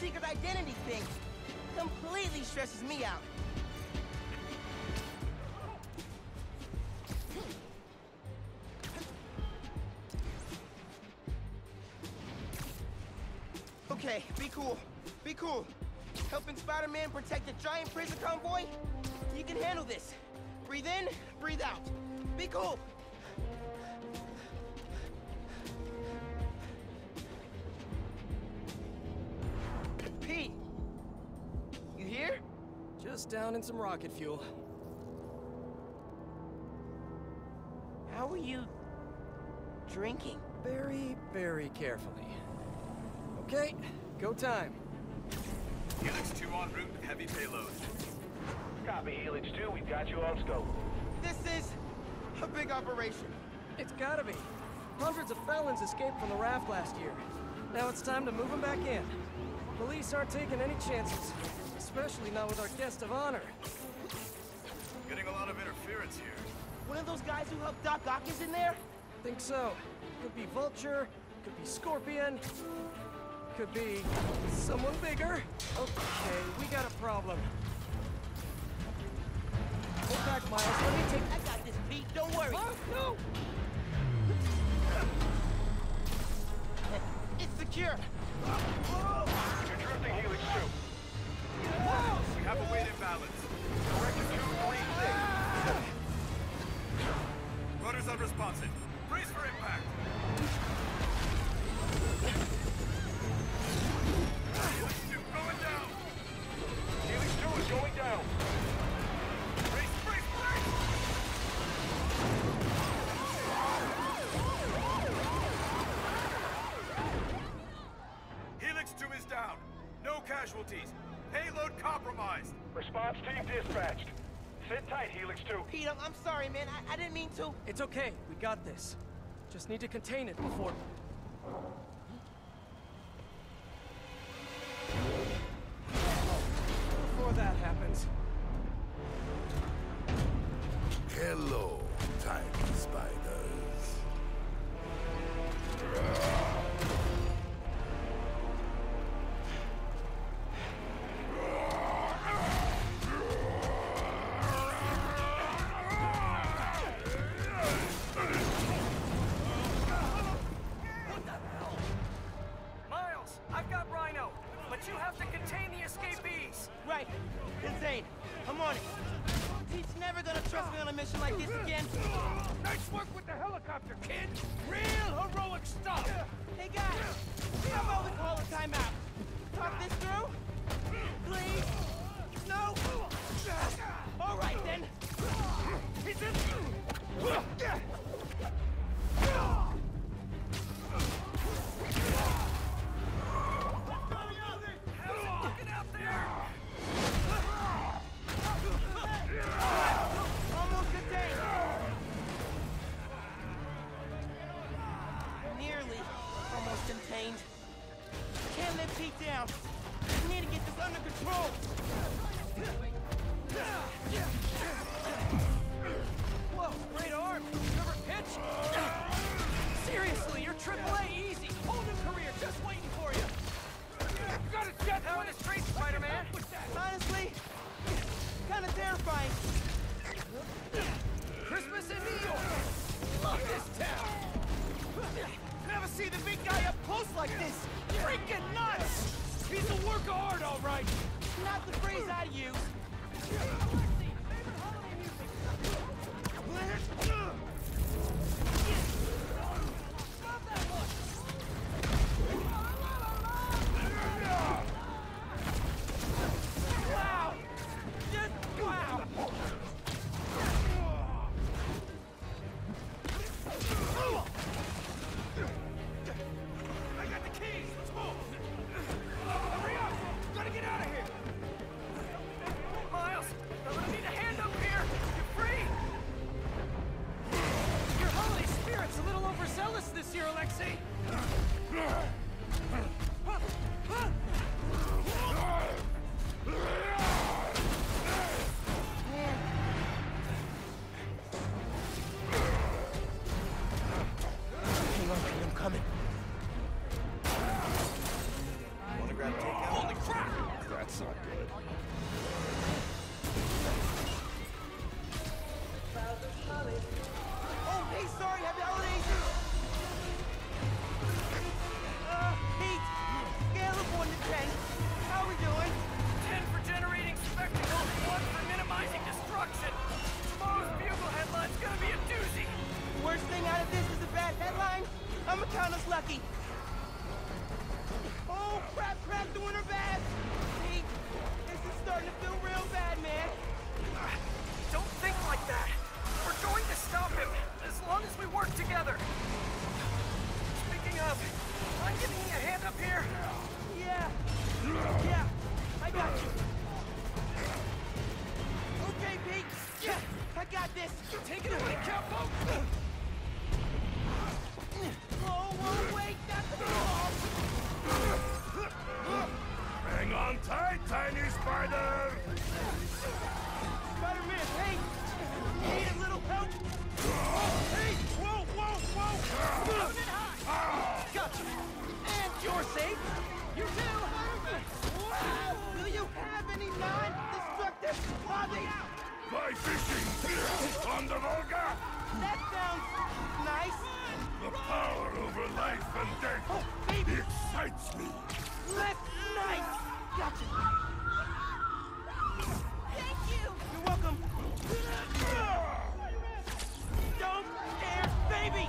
secret identity thing completely stresses me out. Okay, be cool. Be cool. Helping Spider-Man protect a giant prison convoy? You can handle this. Breathe in, breathe out. Be cool. Pete! You here? Just down in some rocket fuel. How are you drinking? Very, very carefully. Okay, go time. Helix 2 en route, heavy payload. Copy, Helix 2, we've got you on scope. This is a big operation. It's gotta be. Hundreds of felons escaped from the raft last year. Now it's time to move them back in. Police aren't taking any chances, especially not with our guest of honor. Getting a lot of interference here. One of those guys who helped Doc Ock is in there? Think so. Could be Vulture, could be Scorpion, could be someone bigger. Okay, we got a problem. Hold back, Miles. Let me take... I got this, Pete. Don't worry. No! It's secure. You're drifting, Helix 2. We have a weight imbalance. Direction 236. Rudder's unresponsive. Brace for impact. Helix 2 going down. Helix 2 is going down. Brace, brace, brace! Helix 2 is down. No casualties. Payload compromised. Response team dispatched. Sit tight, Helix 2. Pete, I'm sorry, man. I didn't mean to. It's okay. We got this. Just need to contain it before... Before that happens. Hello, tiny spiders. Miles, I've got Rhino, but you have to contain the escapees. Right. Insane. I'm on it. Pete's never gonna trust me on a mission like this again. Nice work with the helicopter, kid. Real heroic stuff. Hey, guys. How about we call a timeout? Talk this through? Please? No? All right, then. He's in. Almost contained. Nearly almost contained. Can't let Pete down. We need to get this under control. fly fishing on the Volga. That sounds nice. The power over life and death Oh, baby. excites me. That's nice. Gotcha. Thank you! You're welcome. Don't scare baby!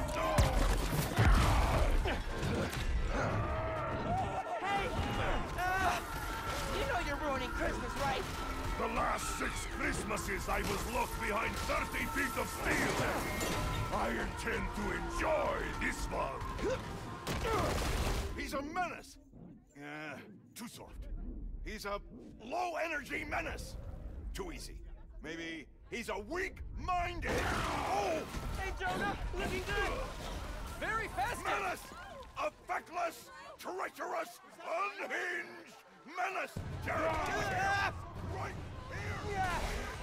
Hey! You know you're ruining Christmas, right? The last 6 Christmases I was locked behind 30 feet of steel. I intend to enjoy this one. He's a menace. Too soft. He's a low-energy menace. Too easy. Maybe he's a weak-minded. Oh! Hey, Jonah, looking good. Very fast! Menace! A feckless, treacherous, unhinged menace! Right here! Yeah.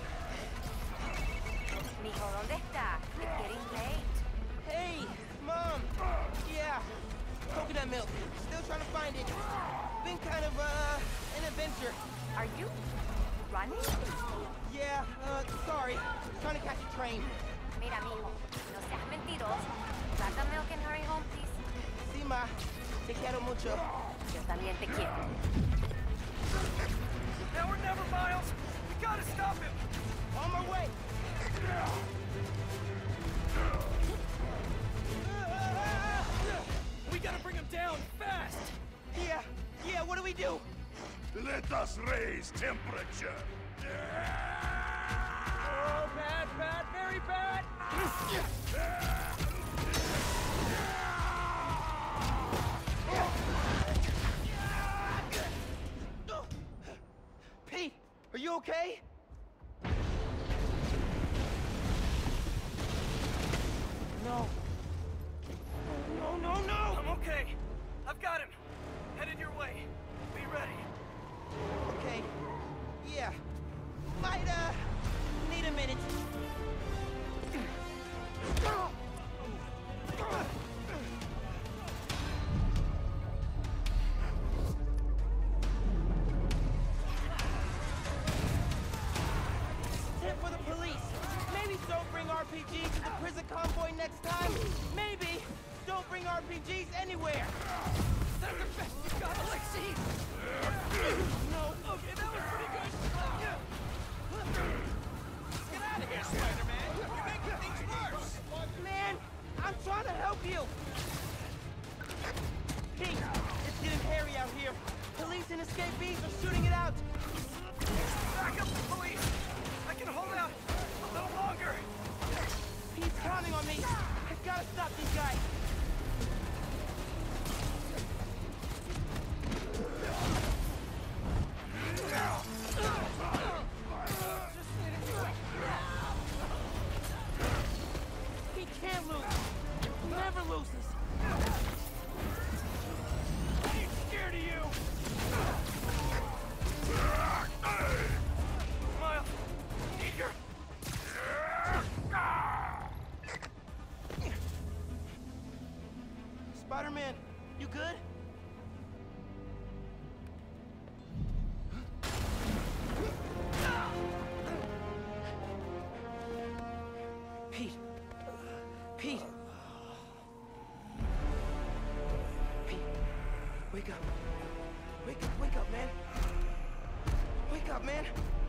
Mijo, ¿dónde está? It's getting late. Hey, Mom. Yeah. Coconut milk. Still trying to find it. Been kind of, an adventure. Are you running? Yeah, sorry. Trying to catch a train. Mira, mijo, no seas mentiroso. Grab the milk and hurry home, please. Sí, ma. Te quiero mucho. Yo también te quiero. Now or never, Miles! We gotta stop him! On my way. We gotta bring him down, fast! Yeah, what do we do? Let us raise temperature. Oh, bad, very bad! Pete, are you okay? No. No! I'm okay. I've got him. Headed your way. Be ready. Okay. Yeah. Might, need a minute. Tip for the police. Maybe don't bring RPGs to the prison convoy next time. Maybe don't bring RPGs anywhere. That's the best you got, Alexei! No. Okay, that was pretty good. Get out of here, Spider-Man! You're making things worse! Man, I'm trying to help you. Pete, it's getting hairy out here. Police and escapees are shooting it out. Back up the police! I can hold out a little longer! He's counting on me. I've got to stop these guys. He can't lose. Never loses. I ain't scared of you! Miles, here! Spider-Man, you good? Pete. Pete. Pete. Wake up. Wake up, man. Wake up, man.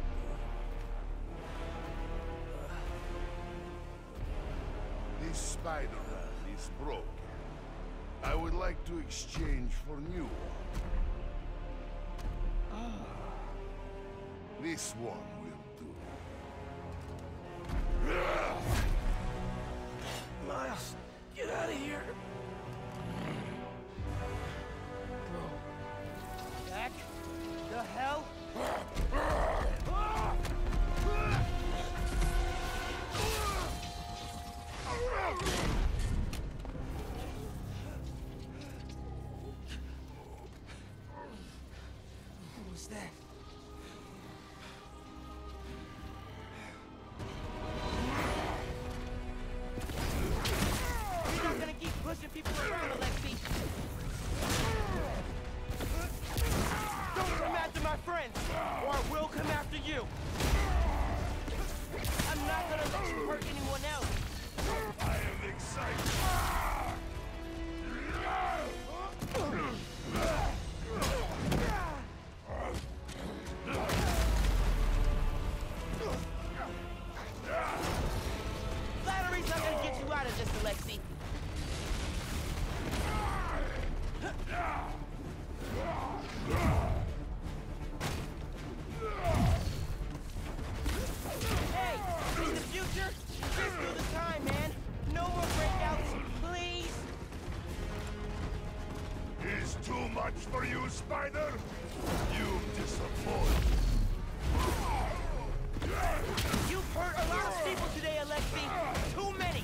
This Spider-Man is broken. I would like to exchange for new one. This one will do. Miles, get out of here! Back the hell What was that? much for you, Spider? You disappoint. You've hurt a lot of people today, Alexei. Too many.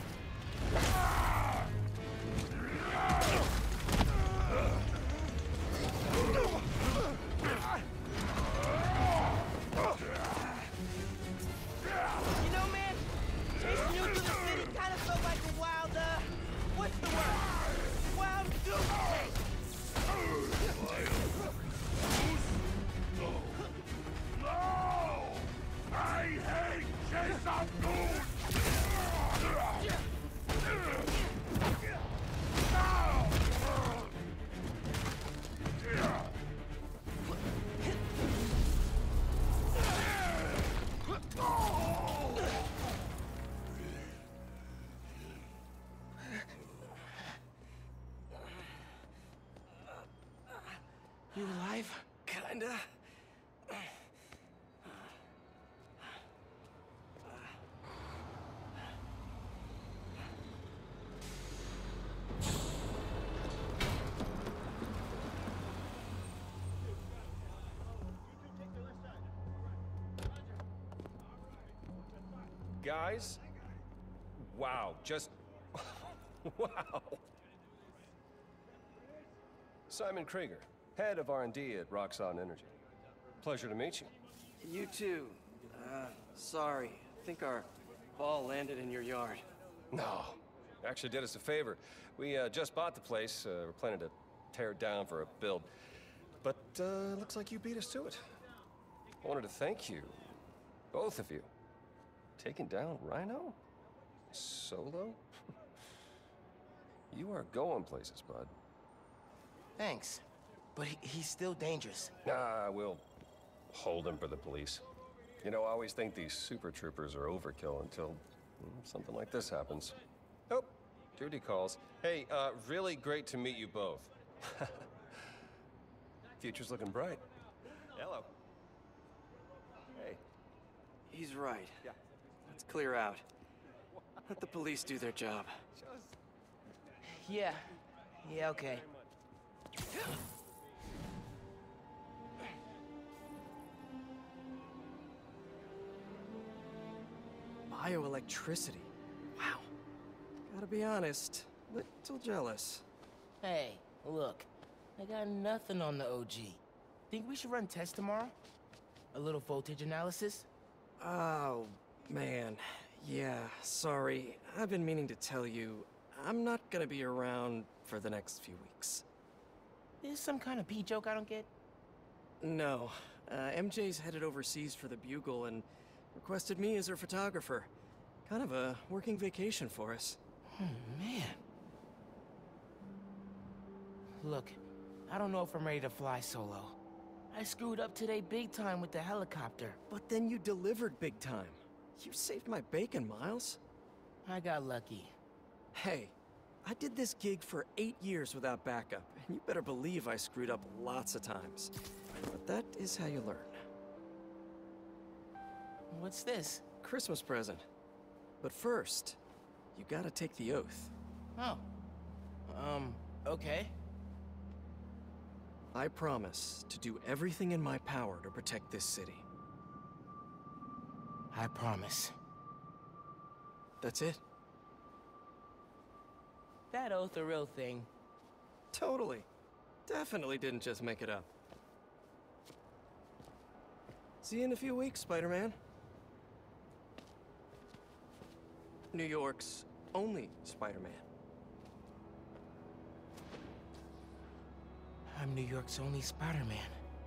You know, man, chasing you through the city kind of felt like a wild, what's the word? Wild goose chase. No! I hate Jason Goon! You alive? Kinda. Guys? Wow, just... wow. Simon Krieger, head of R&D at Roxxon Energy. Pleasure to meet you. You too. Sorry. I think our ball landed in your yard. No, actually did us a favor. We just bought the place. We're planning to tear it down for a build. But looks like you beat us to it. I wanted to thank you, both of you. Taking down Rhino? Solo? You are going places, bud. Thanks. But he's still dangerous. Nah, we'll hold him for the police. You know, I always think these super troopers are overkill until something like this happens. Oh, duty calls. Hey, really great to meet you both. Future's looking bright. Hello. Hey. He's right. Yeah. Let's clear out. Let the police do their job. Yeah. Yeah, okay. Bioelectricity. Wow. Gotta be honest, little jealous. Hey, look. I got nothing on the OG. Think we should run tests tomorrow? A little voltage analysis? Oh, man. Yeah, sorry. I've been meaning to tell you, I'm not gonna be around for the next few weeks. Is some kind of pee joke I don't get? No. MJ's headed overseas for the Bugle and requested me as her photographer. Kind of a working vacation for us. Oh, man. Look, I don't know if I'm ready to fly solo. I screwed up today big time with the helicopter. But then you delivered big time. You saved my bacon, Miles. I got lucky. Hey, I did this gig for 8 years without backup, and you better believe I screwed up lots of times. But that is how you learn. What's this? Christmas present. But first, you gotta take the oath. Oh. Okay. I promise to do everything in my power to protect this city. I promise. That's it? That oath a real thing? Totally. Definitely didn't just make it up. See you in a few weeks, Spider-Man. New York's only Spider-Man. I'm New York's only Spider-Man.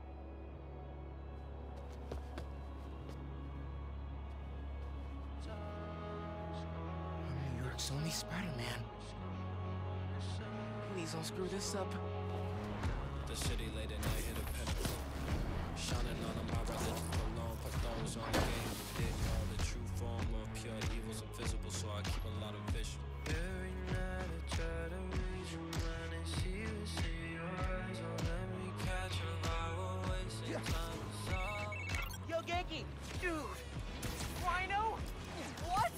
I'm New York's only Spider-Man. Please don't screw this up. The city late at night hit a pinnacle. Shining on my brother alone, put those on the game. Didn't know the true form of pure evil's invisible, so I keep a lot of vision. Every night I try to read your mind and see you see your eyes. Don't let me catch a lie, we're wasting time. Yo, Genki! Dude! Rhino? What?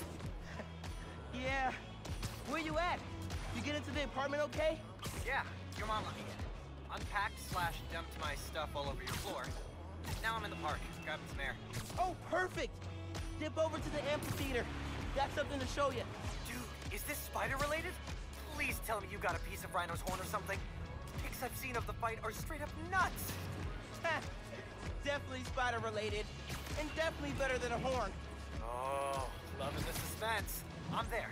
Where you at? You get into the apartment okay? Yeah, your mom let me in. unpacked / dumped my stuff all over your floor. Now I'm in the park, grabbing some air. Oh, perfect! Dip over to the amphitheater. Got something to show you. Dude, is this spider-related? Please tell me you got a piece of Rhino's horn or something. Pics I've seen of the fight are straight up nuts. Definitely spider-related, and definitely better than a horn. Oh, loving the suspense. I'm there.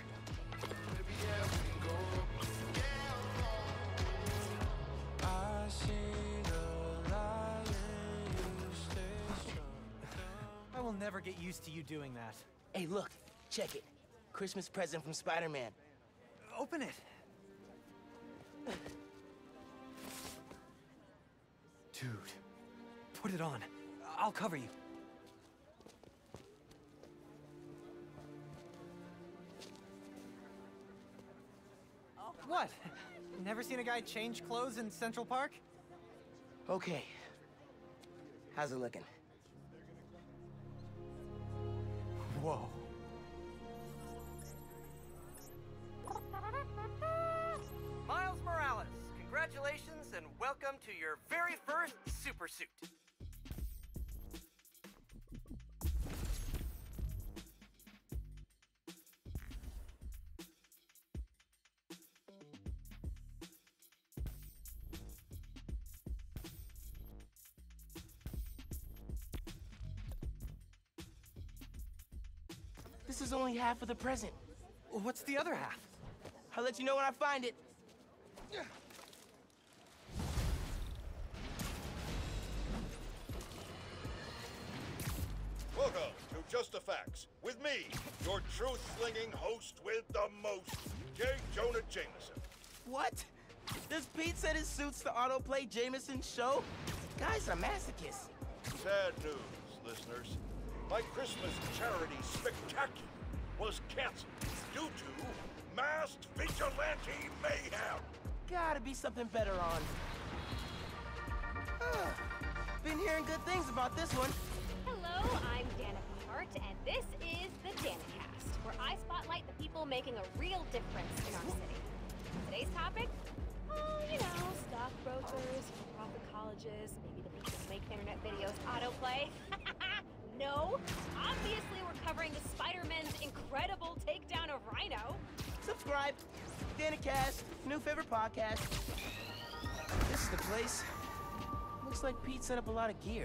I will never get used to you doing that. Hey, look, check it. Christmas present from Spider-Man. Open it. Dude, put it on. I'll cover you. What? Never seen a guy change clothes in Central Park? Okay. How's it looking? Whoa. Miles Morales, congratulations and welcome to your very first super suit. This is only half of the present. What's the other half? I'll let you know when I find it. Welcome to Just the Facts, with me, your truth-slinging host with the most, J. Jonah Jameson. What? Does Pete set his suits to autoplay Jameson's show? Guy's a masochist. Sad news, listeners. My Christmas charity spectacular was canceled due to masked vigilante mayhem. Gotta be something better on. Been hearing good things about this one. Hello, I'm Danica Hart, and this is the Danicast, where I spotlight the people making a real difference in our city. Today's topic? Oh, you know, stockbrokers, for-profit colleges, maybe the people who make internet videos autoplay. No, obviously we're covering the Spider-Man's incredible takedown of Rhino. Subscribe. Danicast, new favorite podcast. This is the place. Looks like Pete set up a lot of gear.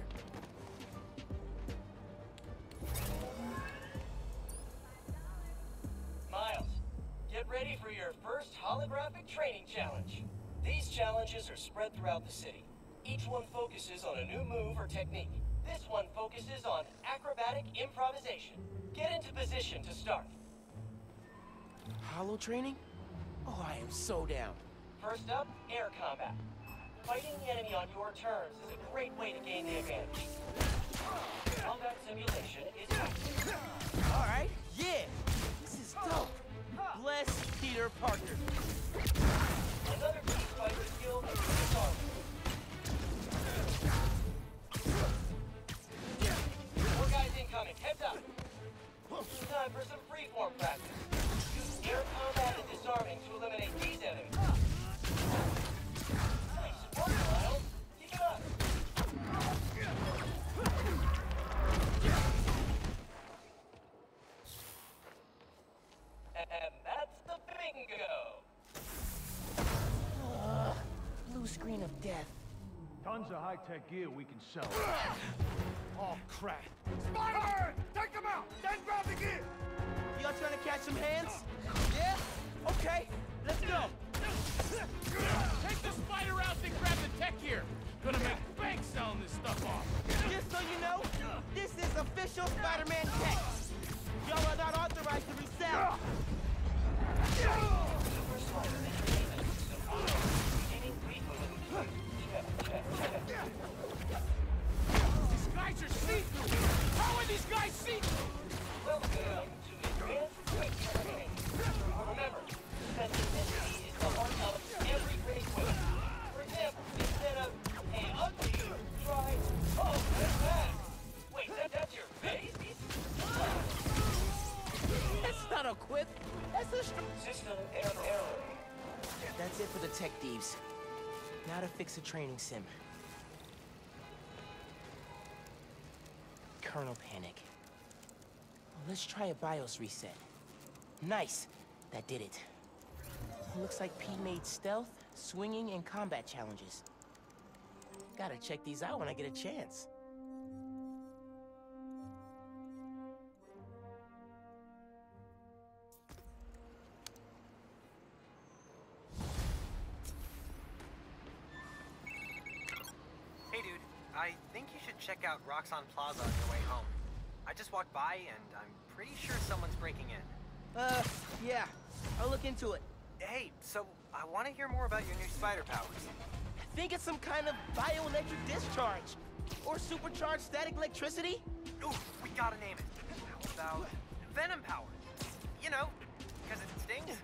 Miles, get ready for your first holographic training challenge. These challenges are spread throughout the city. Each one focuses on a new move or technique. This one focuses on acrobatic improvisation. Get into position to start. Holo training? Oh, I am so down. First up, air combat. Fighting the enemy on your terms is a great way to gain the advantage. Combat simulation is active. All right, yeah. This is dope. Bless Peter Parker. Another key fighter skill is disarming. More guys incoming. Heads up. Time for some freeform practice. Use air combat and disarming to eliminate these enemies. Nice work, Miles. Keep it up. And that's the bingo. Blue screen of death. Tons of high-tech gear we can sell. Oh, crap. Spider-Man! Take him out! Then grab the gear! Y'all trying to catch some hands? Yeah? Okay, let's go. Take the spider out and grab the tech gear. Gonna make bank selling this stuff off. Just so you know, this is official Spider-Man tech. Y'all are not authorized to resell. These guys are see-through. How are these guys see-through? Welcome to Advanced Quick Training. Remember, specificity is the heart of every great weapon. For example, instead of, hey, ugly, try, oh, that's bad. Wait, that's your face? That's not a quip. That's a System error. That's it for the tech thieves. Now to fix a training sim. Kernel panic. Let's try a BIOS reset. Nice. That did it. Looks like Pete made stealth, swinging, and combat challenges. Gotta check these out when I get a chance. Hey dude, I think you should check out Roxxon Plaza on your way home. I just walked by and I'm pretty sure someone's breaking in. Yeah. I'll look into it. Hey, so I want to hear more about your new spider powers. I think it's some kind of bioelectric discharge. Or supercharged static electricity. Ooh, we gotta name it. How about Venom Power? You know, because it stings.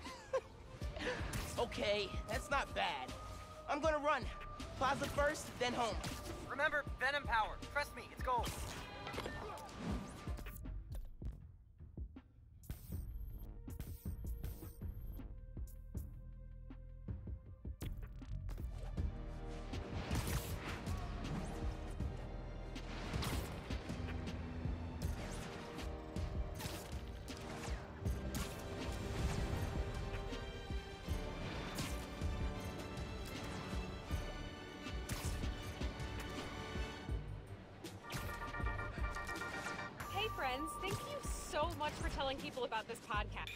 Okay, that's not bad. I'm gonna run. Plaza first, then home. Remember, Venom Power. Trust me, it's gold. Friends, thank you so much for telling people about this podcast.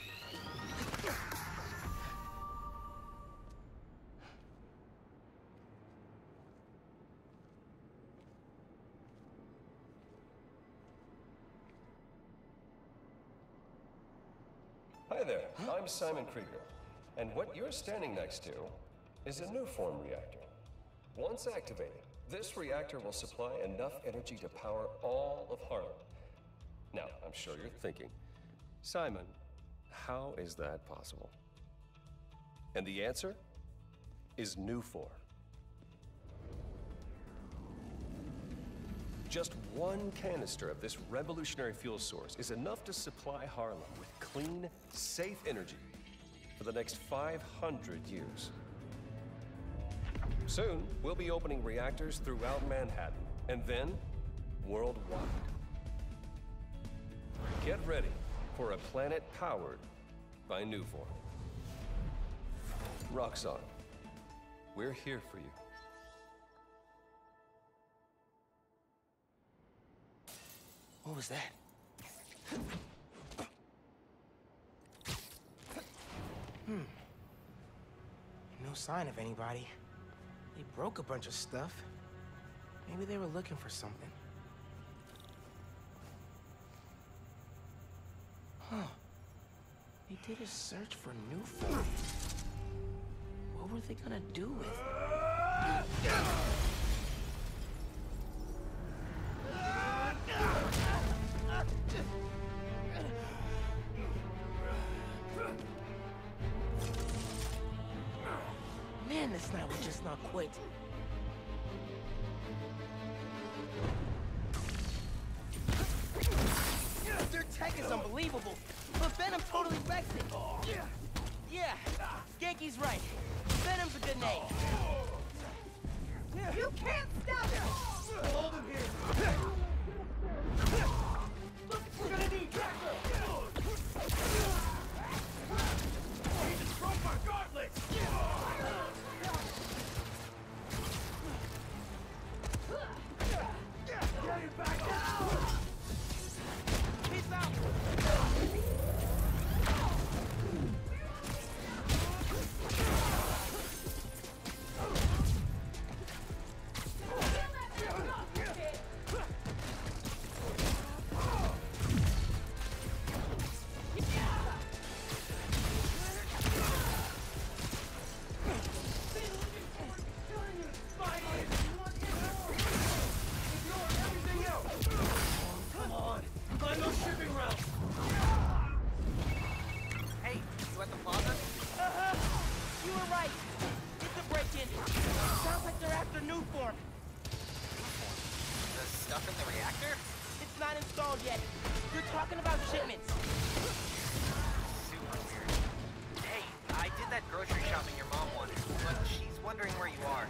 Hi there, I'm Simon Krieger, and what you're standing next to is a Nuform reactor. Once activated, this reactor will supply enough energy to power all of Harlem. Now, I'm sure you're thinking, Simon, how is that possible? And the answer is Nuform. Just one canister of this revolutionary fuel source is enough to supply Harlem with clean, safe energy for the next 500 years. Soon, we'll be opening reactors throughout Manhattan, and then worldwide. Get ready for a planet powered by Nuform. Roxxon, we're here for you. What was that? No sign of anybody. They broke a bunch of stuff. Maybe they were looking for something. Huh. They did a search for Nuform. What were they gonna do with it? Man, this night will just not quit. Their tech is unbelievable, but Venom totally wrecks it. Yeah, Genki's right. Venom's a good name. You can't stop him! Hold him here. Look, we're gonna need Tracker! He destroyed my gauntlets! Get him back now! Peace out! Super weird. Hey, I did that grocery shopping your mom wanted, but she's wondering where you are.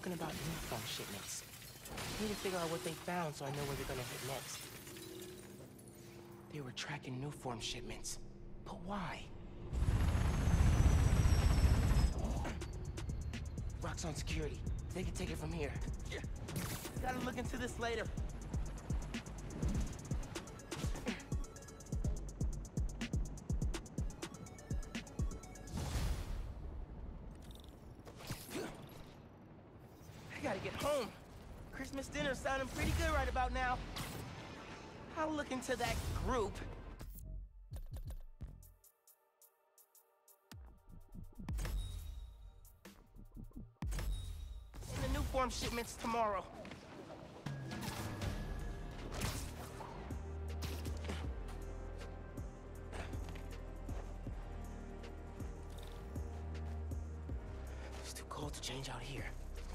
talking about uniform shipments. I need to figure out what they found so I know where they're gonna hit next. They were tracking new form shipments. But why? Rock's on security. They can take it from here. Yeah. Gotta look into this later. I gotta get home. Christmas dinner's sounding pretty good right about now. I'll look into that group. And the new form shipments tomorrow. It's too cold to change out here.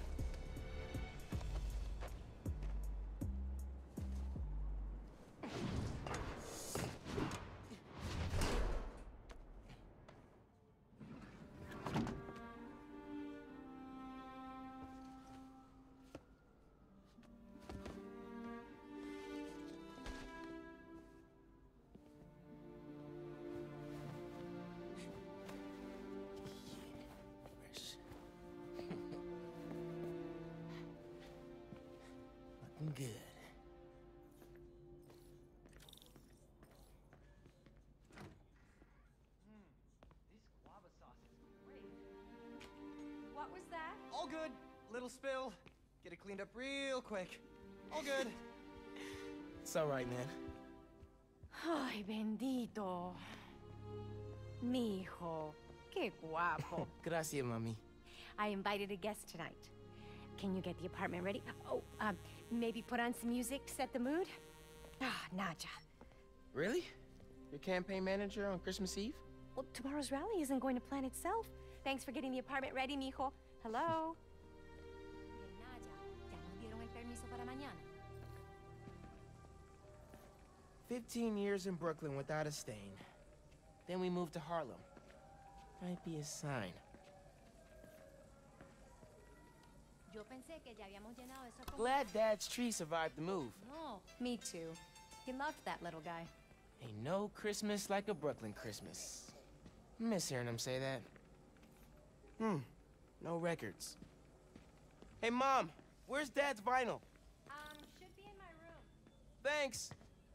Good. This guava sauce is great. What was that? All good. Little spill. Get it cleaned up real quick. All good. It's all right, man. Ay, bendito. Mi hijo. Qué guapo. Gracias, mami. I invited a guest tonight. Can you get the apartment ready? Oh, maybe put on some music to set the mood? Ah, Naja. Really? Your campaign manager on Christmas Eve? Well, tomorrow's rally isn't going to plan itself. Thanks for getting the apartment ready, mijo. Hello? Naja, ya nos dieron el permiso para mañana. 15 years in Brooklyn without a stain. Then we moved to Harlem. Might be a sign. Yo pensé que ya habíamos llenado eso con... Glad Dad's tree survived the move. No, me too. He loved that little guy. Ain't no Christmas like a Brooklyn Christmas. Miss hearing him say that. No records. Hey, Mom, where's Dad's vinyl? Should be in my room. Thanks.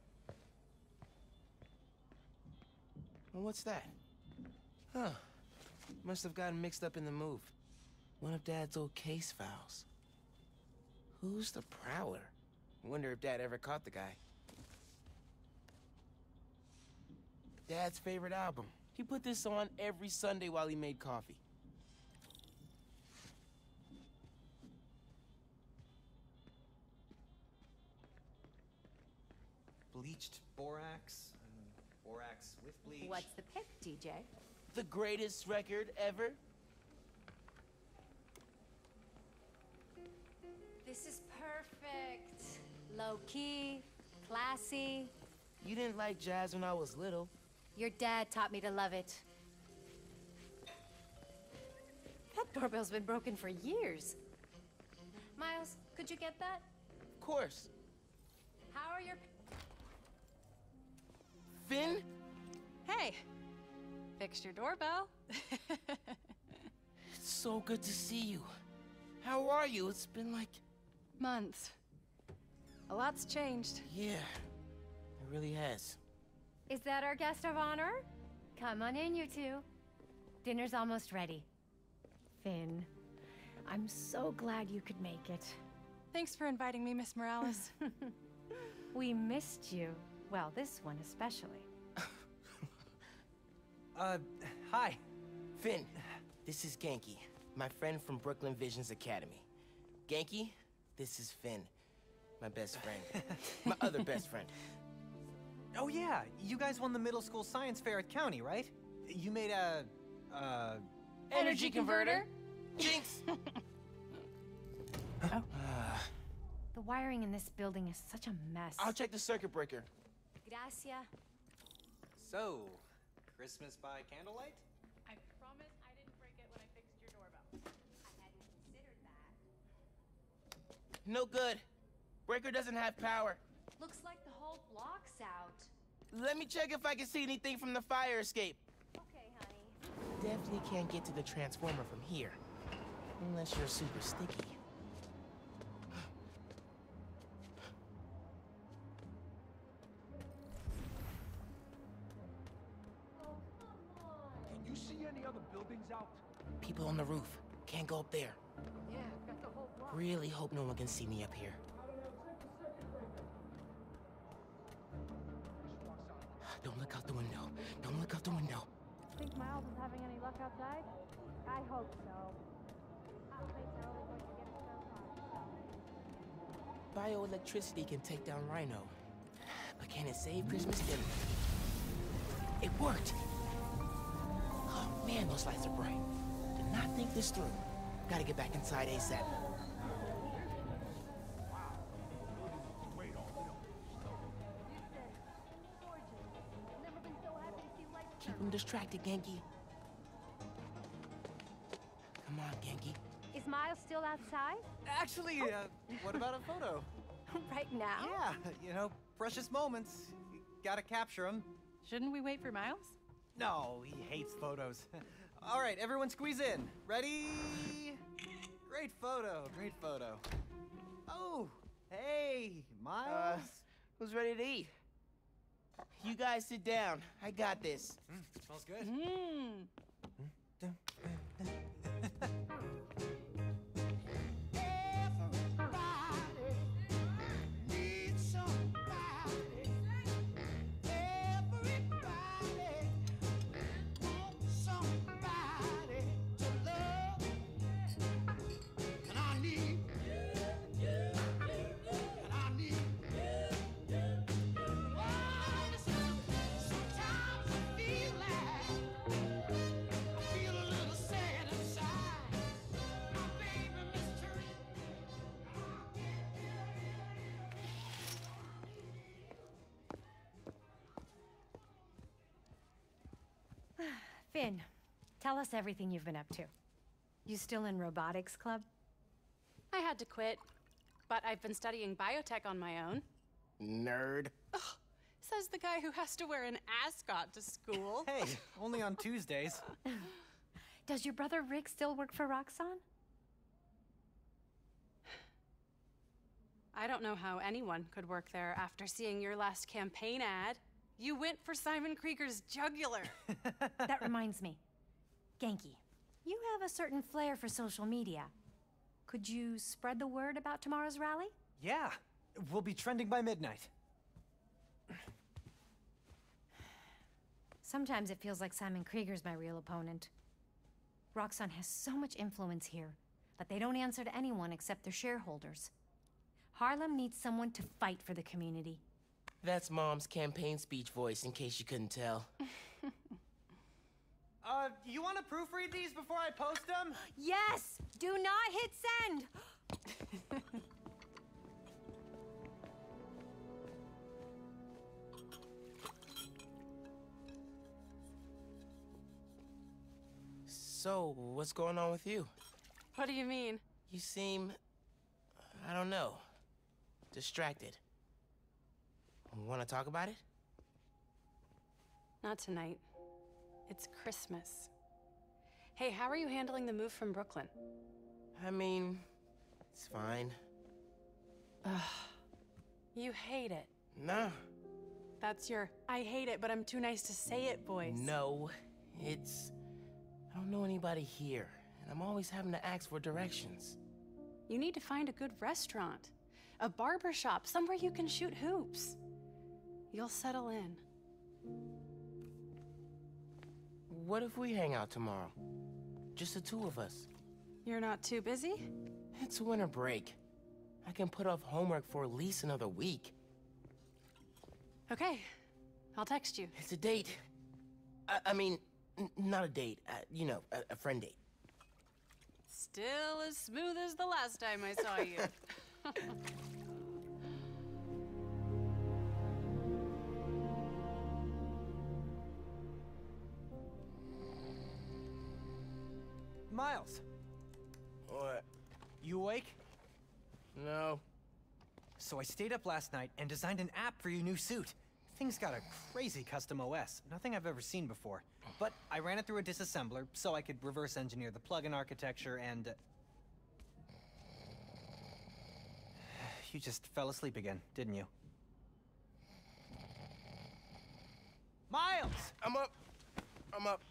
Well, what's that? Huh. Must have gotten mixed up in the move. One of Dad's old case files. Who's the Prowler? Wonder if Dad ever caught the guy. Dad's favorite album. He put this on every Sunday while he made coffee. Bleached borax, borax with bleach. What's the pick, DJ? The greatest record ever. This is perfect. Low-key, classy. You didn't like jazz when I was little. Your dad taught me to love it. That doorbell's been broken for years. Miles, could you get that? Of course. How are your... Finn? Hey, fixed your doorbell. It's so good to see you. How are you? It's been like... months. A lot's changed. Yeah, it really has. Is that our guest of honor? Come on in, you two. Dinner's almost ready. Finn, I'm so glad you could make it. Thanks for inviting me, Miss Morales. We missed you. Well, this one especially. Hi. Finn, this is Genki, my friend from Brooklyn Visions Academy. Genki, this is Finn, my best friend. My other best friend. Oh yeah, you guys won the middle school science fair at County, right? You made a... Energy converter? Jinx! The wiring in this building is such a mess. I'll check the circuit breaker. Gracias. So, Christmas by candlelight? I promise I didn't break it when I fixed your doorbell. I hadn't considered that. No good. Breaker doesn't have power. Looks like the whole block's out. Let me check if I can see anything from the fire escape. Okay, honey. Definitely can't get to the transformer from here. Unless you're super sticky. Can you see any other buildings out? People on the roof. Can't go up there. Yeah, got the whole block. Really hope no one can see me up here. Don't look out the window. Don't look out the window. Think Miles is having any luck outside? I hope so. Housemates are only going to get us so far. Bioelectricity can take down Rhino. But can it save Christmas dinner? It worked! Oh man, those lights are bright. Did not think this through. Gotta get back inside ASAP. Keep him distracted, Genki. Come on, Genki. Is Miles still outside? Actually, what about a photo? Right now? Yeah, you know, precious moments. Gotta capture them. Shouldn't we wait for Miles? No, he hates photos. All right, everyone squeeze in. Ready? Great photo, great photo. Oh, hey, Miles. Who's ready to eat? You guys sit down. I got this. Smells good. Finn, tell us everything you've been up to. You still in robotics club? I had to quit, but I've been studying biotech on my own. Nerd. Ugh, says the guy who has to wear an ascot to school. Hey, only on Tuesdays. Does your brother Rick still work for Roxxon? I don't know how anyone could work there after seeing your last campaign ad. You went for Simon Krieger's jugular. That reminds me. Genki, you have a certain flair for social media. Could you spread the word about tomorrow's rally? Yeah, we'll be trending by midnight. Sometimes it feels like Simon Krieger's my real opponent. Roxxon has so much influence here that they don't answer to anyone except their shareholders. Harlem needs someone to fight for the community. That's Mom's campaign speech voice, in case you couldn't tell. You want to proofread these before I post them? Yes! Do not hit send! So, what's going on with you? What do you mean? You seem... I don't know. Distracted. Want to talk about it? Not tonight. It's Christmas. Hey, how are you handling the move from Brooklyn? I mean, it's fine. Ugh. You hate it. No. That's your I hate it, but I'm too nice to say it voice. No, it's... I don't know anybody here, and I'm always having to ask for directions. You need to find a good restaurant. A barber shop, somewhere you can shoot hoops. You'll settle in. What if we hang out tomorrow? Just the two of us. You're not too busy? It's winter break. I can put off homework for at least another week. Okay, I'll text you. It's a date. I mean, not a date. You know, a friend date. Still as smooth as the last time I saw you. Miles. What? You awake? No. So I stayed up last night and designed an app for your new suit. Thing's got a crazy custom OS, nothing I've ever seen before. But I ran it through a disassembler so I could reverse engineer the plugin architecture and... You just fell asleep again, didn't you? Miles! I'm up. I'm up.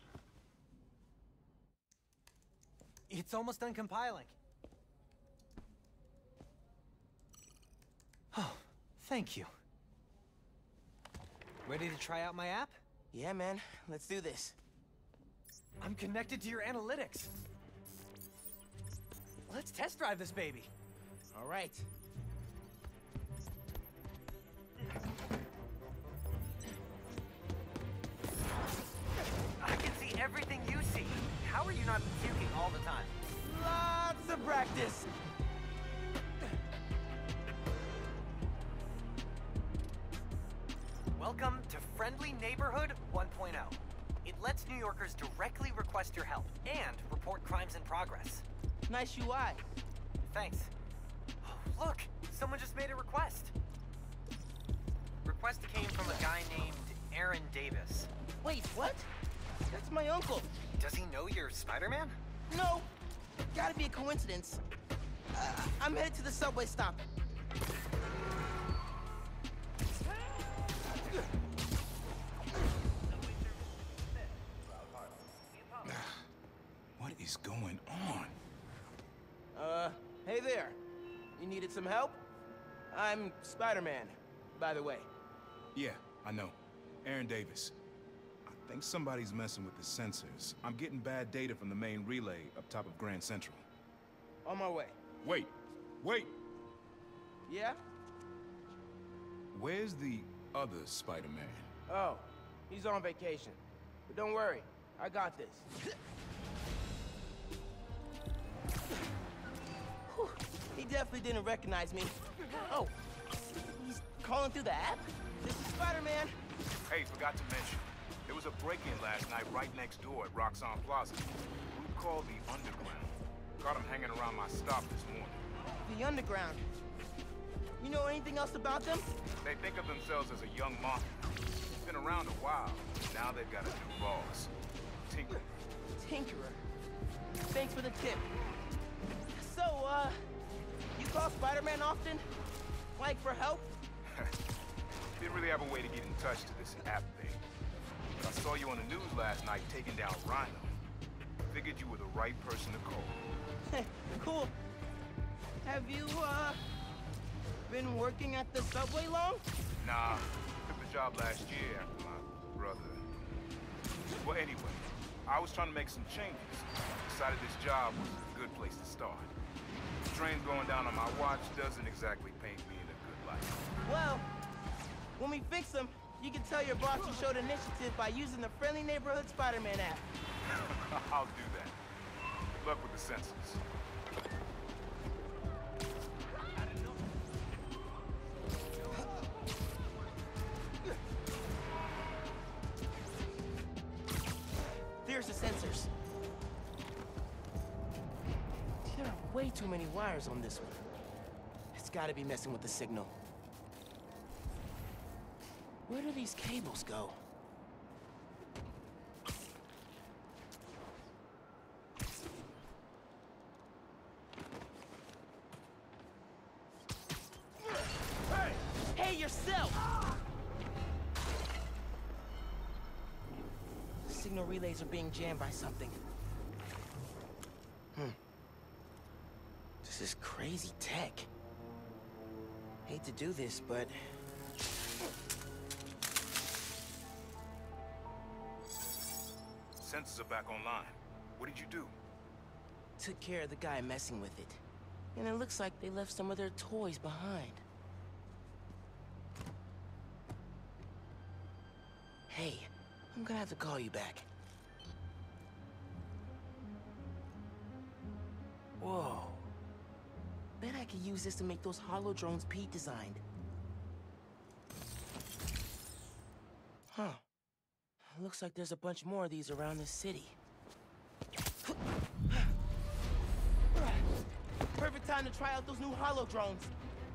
It's almost done compiling. Oh, thank you. Ready to try out my app? Yeah, man. Let's do this. I'm connected to your analytics. Let's test drive this baby. All right. I can see everything you see. How are you not puking all the time? Lots of practice. Welcome to Friendly Neighborhood 1.0. It lets New Yorkers directly request your help and report crimes in progress. Nice UI. Thanks. Oh, look, someone just made a request. Request came from a guy named Aaron Davis. Wait, what? That's my uncle. Does he know you're Spider-Man? No. Gotta be a coincidence. I'm headed to the subway stop. What is going on? Hey there. You needed some help? I'm Spider-Man, by the way. Yeah, I know. Aaron Davis. I think somebody's messing with the sensors. I'm getting bad data from the main relay up top of Grand Central. On my way. Wait! Wait! Yeah? Where's the other Spider-Man? Oh, he's on vacation. But don't worry, I got this. Whew, he definitely didn't recognize me. Oh, he's calling through the app? This is Spider-Man. Hey, forgot to mention, there was a break-in last night right next door at Roxxon Plaza. Group called the Underground. Caught him hanging around my stop this morning. The Underground. You know anything else about them? They think of themselves as a young mafia. It's been around a while. Now they've got a new boss. Tinkerer. Tinkerer. Thanks for the tip. So, you call Spider-Man often? Like, for help? Didn't really have a way to get in touch to this app thing. But I saw you on the news last night taking down Rhino. Figured you were the right person to call. Cool. Have you, been working at the subway long? Nah, took the job last year after my brother. Well, anyway, I was trying to make some changes. Decided this job was a good place to start. The trains going down on my watch doesn't exactly paint me in a good light. Well, when we fix them, you can tell your boss you showed initiative by using the Friendly Neighborhood Spider-Man app. I'll do that. Good luck with the sensors. There's the sensors. There are way too many wires on this one. It's gotta be messing with the signal. Where do these cables go? Hey, yourself! Signal relays are being jammed by something. This is crazy tech. Hate to do this, but... Sensors are back online. What did you do? Took care of the guy messing with it. And it looks like they left some of their toys behind. Hey, I'm gonna have to call you back. Whoa. Bet I could use this to make those holo drones Pete designed. Huh. Looks like there's a bunch more of these around the city. Perfect time time to try out those new holo drones.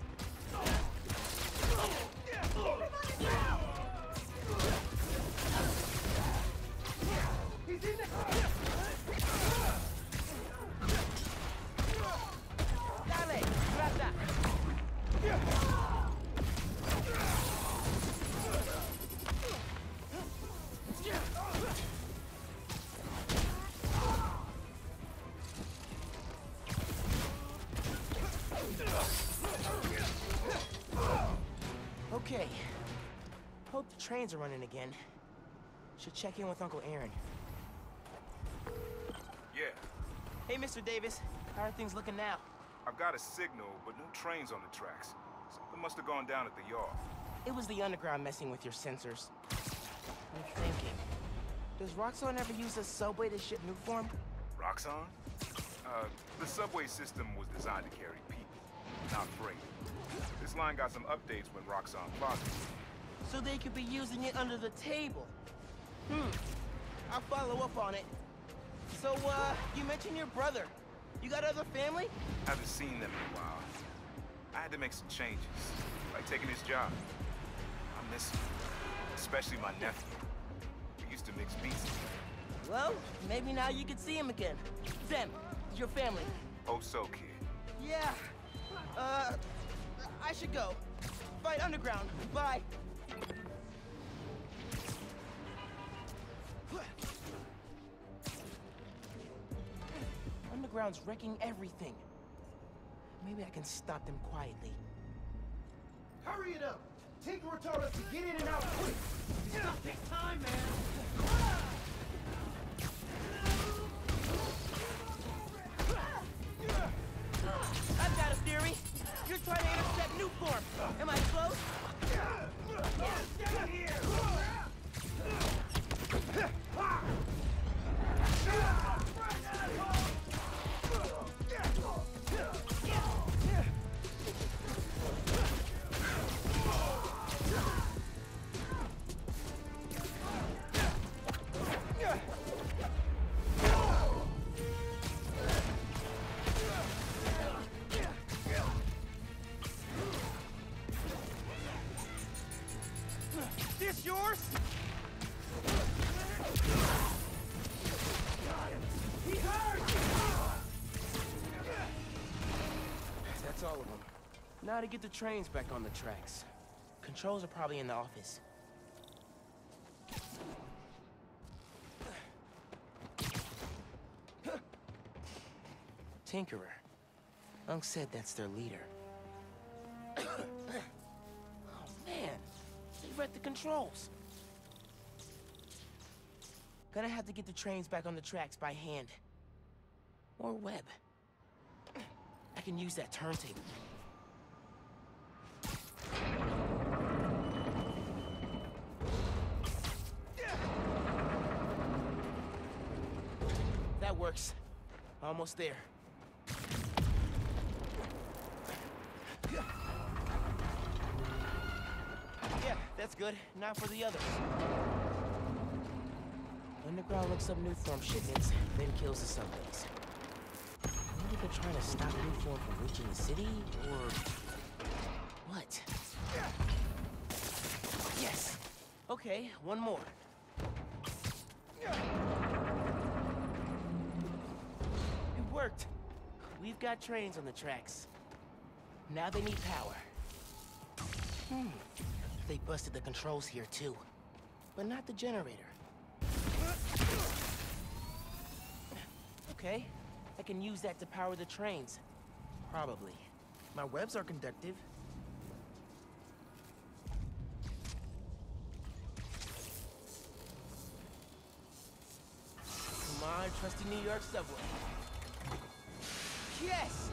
He's in there! Dale, grata. Okay. Hope the trains are running again. Should check in with Uncle Aaron. Yeah, Hey, Mr. Davis. How are things looking now? I've got a signal, but no trains on the tracks. Something must have gone down at the yard. It was the underground messing with your sensors. I'm thinking. Does Roxxon ever use a subway to ship Nuform? Roxxon? The subway system was designed to carry people, not freight. This line got some updates when Roxxon Plaza. So they could be using it under the table. I'll follow up on it. So, you mentioned your brother. You got other family? Haven't seen them in a while. I had to make some changes, like taking his job. I miss him, especially my nephew. We used to mix beats together. Well, maybe now you can see him again. Them, your family. Hope so, kid. Yeah. I should go. Fight underground. Bye. Underground's wrecking everything. Maybe I can stop them quietly. Hurry it up! Tinkerer told us to get in and out quick! It's gonna take time, man! I've got a theory. You're trying to intercept Nuform. Am I close? Get here! This yours? He hurt! That's all of them. Now to get the trains back on the tracks. Controls are probably in the office. Tinkerer. Unc said that's their leader. Oh, man. They read the controls. Gonna have to get the trains back on the tracks by hand. Or web. I can use that turntable. That works. Almost there. Yeah, that's good. Now for the others. Underground looks up Nuform shipments, then kills the subways. Maybe they're trying to stop Nuform from reaching the city, or... what? Yes! Okay, one more. It worked. We've got trains on the tracks. Now they need power. They busted the controls here too. But not the generator. Okay, I can use that to power the trains. Probably. My webs are conductive. Come on, trusty New York subway. Yes!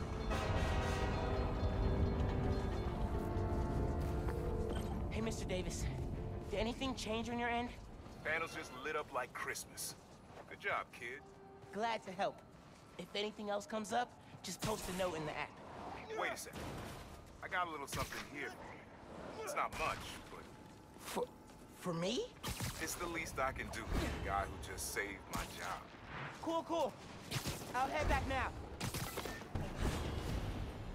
Hey, Mr. Davis. Did anything change on your end? Panels just lit up like Christmas. Good job, kid. Glad to help. If anything else comes up, just post a note in the app. Wait a second. I got a little something here for you. It's not much, but... For me? It's the least I can do for the guy who just saved my job. Cool, cool. I'll head back now.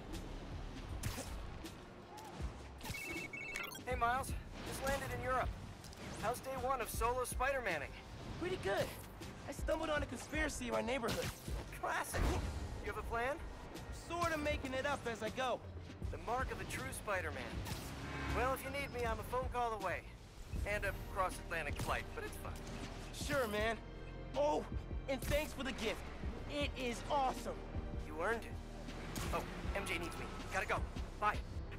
Hey, Miles. Just landed in Europe. How's day one of solo Spider-Manning? Pretty good. I stumbled on a conspiracy in my neighborhood. Classic. You have a plan? Sort of making it up as I go. The mark of a true Spider-Man. Well, if you need me, I'm a phone call away. And a cross-Atlantic flight, but it's fine. Sure, man. Oh, and thanks for the gift. It is awesome. You earned it. Oh, MJ needs me. Gotta go. Bye.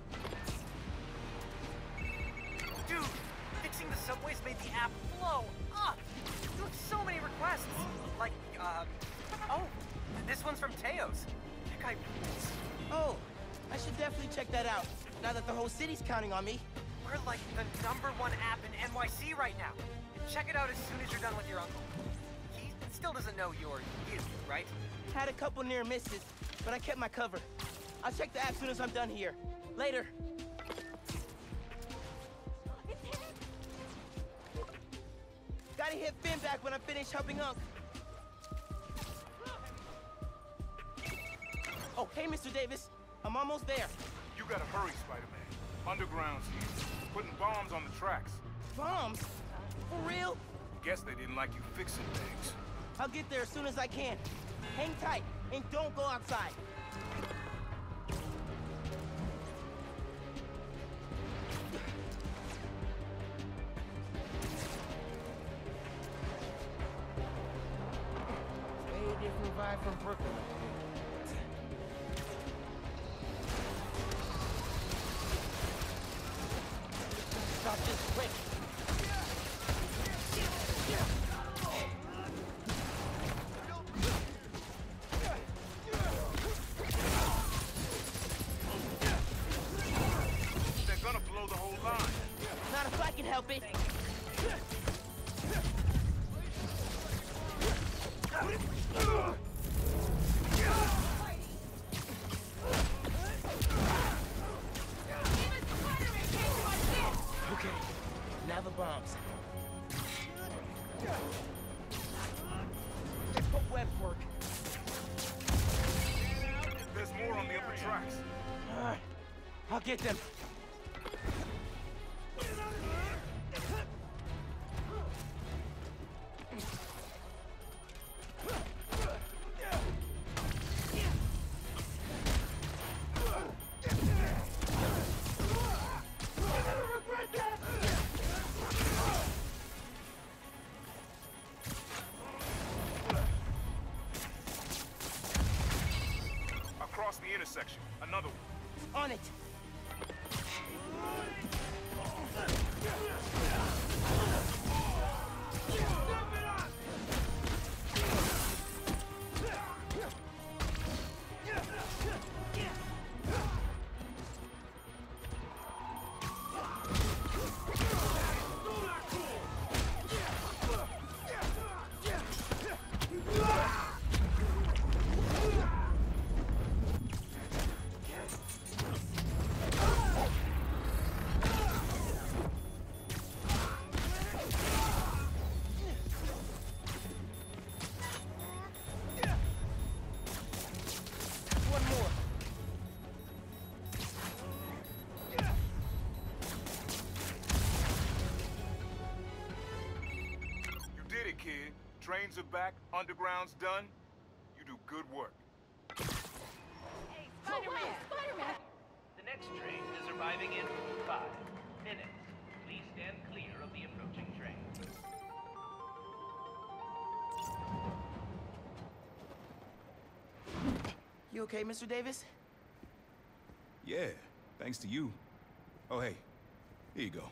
Dude, fixing the subways made the app blow up. You have so many requests. Like, oh, this one's from Teos. That guy rules. Oh, I should definitely check that out, now that the whole city's counting on me. We're like the #1 app in NYC right now. Check it out as soon as you're done with your uncle. He still doesn't know you're you, right? Had a couple near misses, but I kept my cover. I'll check the app as soon as I'm done here. Later. Gotta hit Finn back when I finish helping Unc. Oh, hey, Mr. Davis. I'm almost there. You gotta hurry, Spider-Man. Underground's here. Putting bombs on the tracks. Bombs? For real? Guess they didn't like you fixing things. I'll get there as soon as I can. Hang tight, and don't go outside. Way different vibe from Brooklyn. Stop this quick. They're gonna blow the whole line. Not if I can help it. Okay, now the bombs. They put web work. There's more on the upper tracks. I'll get them. Across the intersection, another one. On it. Kid. Trains are back, underground's done. You do good work. Hey, Spider-Man! Spider-Man! The next train is arriving in 5 minutes. Please stand clear of the approaching train. You okay, Mr. Davis? Yeah, thanks to you. Oh, hey, here you go.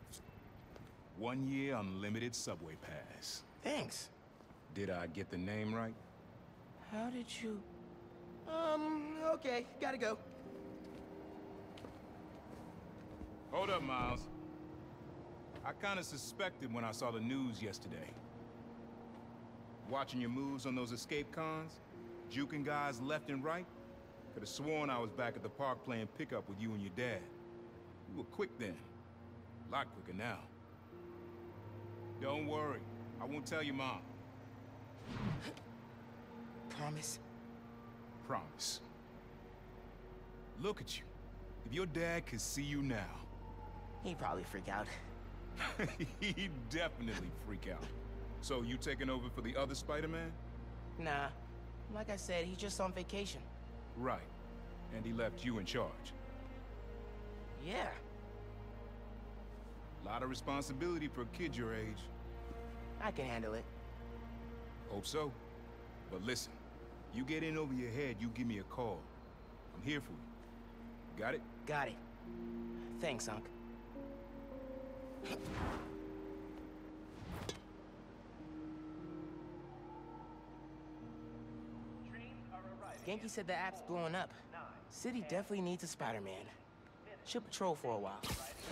1 year unlimited subway pass. Thanks. Did I get the name right? How did you... okay, gotta go. Hold up, Miles. I kinda suspected when I saw the news yesterday. Watching your moves on those escape cons, juking guys left and right, could've sworn I was back at the park playing pickup with you and your dad. You were quick then. A lot quicker now. Don't worry, I won't tell your mom. Promise? Promise. Look at you. If your dad could see you now, He'd probably freak out. He'd definitely freak out. So you taking over for the other Spider-Man? Nah. Like I said, he's just on vacation. Right. And he left you in charge. Yeah. Lot of responsibility for a kid your age. I can handle it. Hope so. But listen, you get in over your head, you give me a call. I'm here for you. Got it? Got it. Thanks, Unc. Genki said the app's blowing up. City definitely needs a Spider-Man. Should patrol for a while.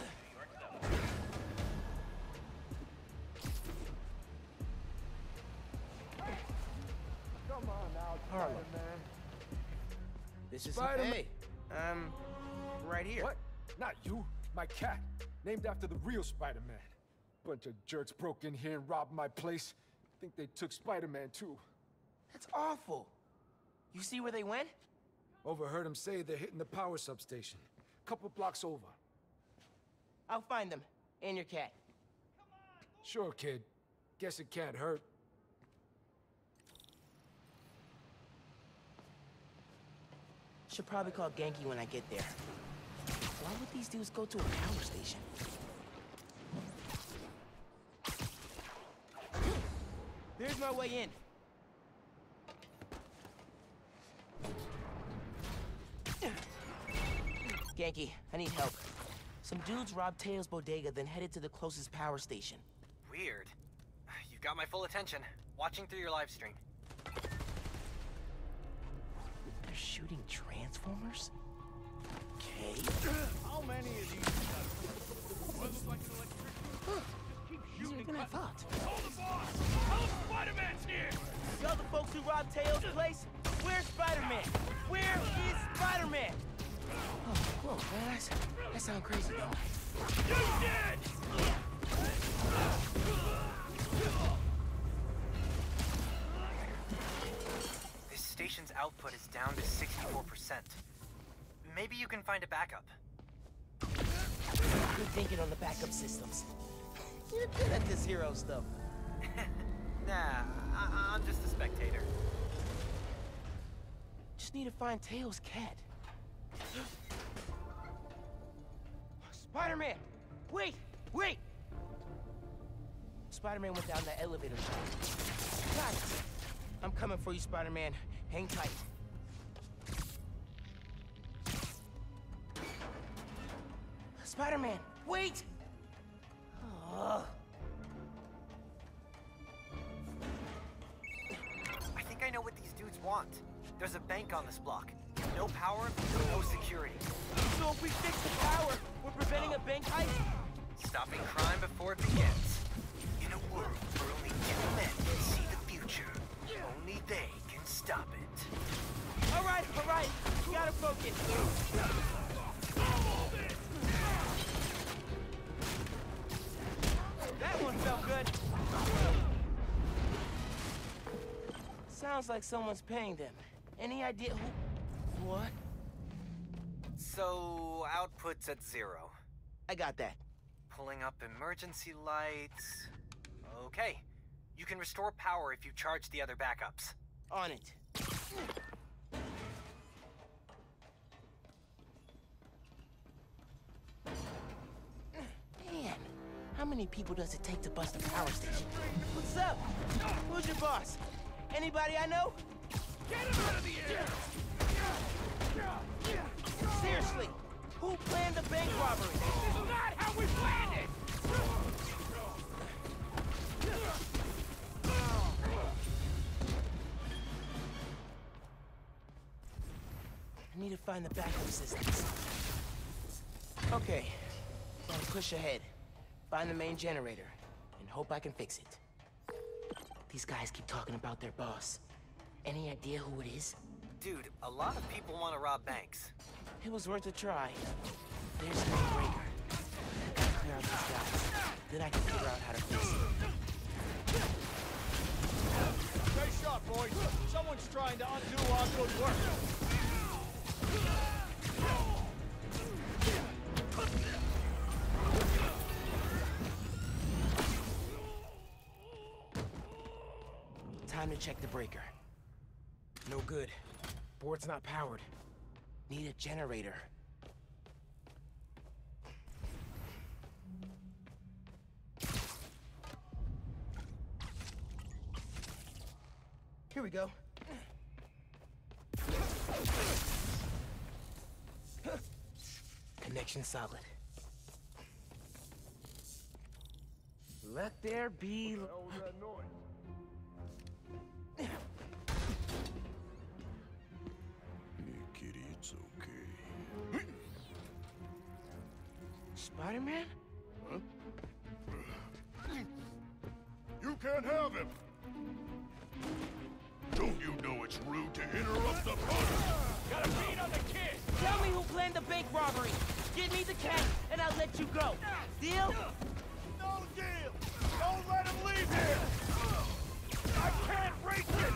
Come on now, Spider-Man. This is Spider-Man. Hey, right here. What? Not you. My cat. Named after the real Spider-Man. Bunch of jerks broke in here and robbed my place. Think they took Spider-Man too. That's awful. You see where they went? Overheard them say they're hitting the power substation. Couple blocks over. I'll find them. And your cat. Sure, kid. Guess it can't hurt. Should probably call Genki when I get there. Why would these dudes go to a power station? There's my way in. Genki, I need help. Some dudes robbed Teo's bodega, then headed to the closest power station. Weird. You've got my full attention. Watching through your live stream. They're shooting Transformers? Okay. How many of these? Looks like an electrician. Just keep Easier shooting. than I thought. Hold the boss! Tell him Spider-Man's here! Tell the folks who robbed Teo's place, where's Spider-Man? Where is Spider-Man? Oh, whoa, man, that sounds crazy, though. You dead! This station's output is down to 64%. Maybe you can find a backup. Good thinking on the backup systems. You're good at this hero stuff. Nah, I'm just a spectator. Just need to find Teo's cat. Spider-Man! Wait! Wait! Spider-Man went down the elevator shaft. Got it! I'm coming for you, Spider-Man. Hang tight. Spider-Man, wait! I think I know what these dudes want. There's a bank on this block. No power, no security. So if we fix the power, we're preventing a bank heist? Stopping crime before it begins. In a world where only two men can see the future, only they can stop it. All right, gotta focus. That one felt good. Sounds like someone's paying them. Any idea who? What? So, output's at 0. I got that. Pulling up emergency lights. Okay. You can restore power if you charge the other backups. On it. Man, how many people does it take to bust a power station? What's up? Who's your boss? Anybody I know? Get him out of the air! Seriously, who planned the bank robbery? This is not how we planned it! I need to find the backup systems. Okay, gotta push ahead. Find the main generator, and hope I can fix it. These guys keep talking about their boss. Any idea who it is? Dude, a lot of people want to rob banks. It was worth a try. There's the main breaker. Gotta clear out these guys. Then I can figure out how to fix it. Stay sharp, boys. Someone's trying to undo our good work. Time to check the breaker. No good. Board's not powered. Need a generator. Here we go. Connection solid. Let there be... What the hell was that noise? Hey, kitty, it's okay. Spider-Man? Huh? You can't have him! Don't you know it's rude to interrupt the party? Gotta beat on the kid! Tell me who planned the bank robbery! Give me the cat, and I'll let you go. Deal? No deal! Don't let him leave here! I can't reach it!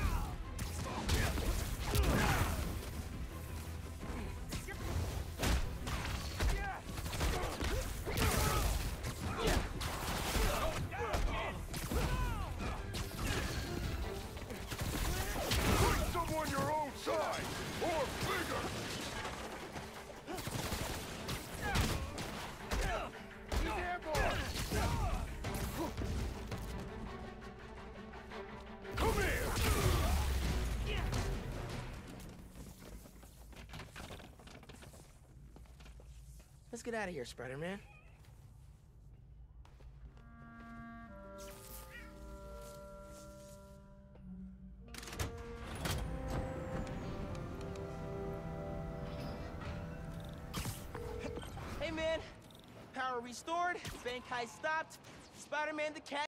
Bring someone your own size! Or bigger! There, boy! Come here! Let's get out of here, Spider-Man. Hey, man. Power restored, bank heist stopped, Spider-Man the cat